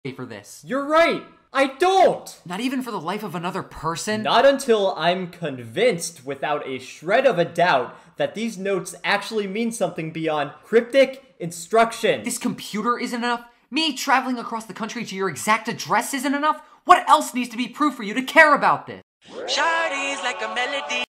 for this. You're right. I don't! Not even for the life of another person? Not until I'm convinced without a shred of a doubt that these notes actually mean something beyond cryptic instruction. This computer isn't enough? Me traveling across the country to your exact address isn't enough? What else needs to be proof for you to care about this? Shawty's like a melody.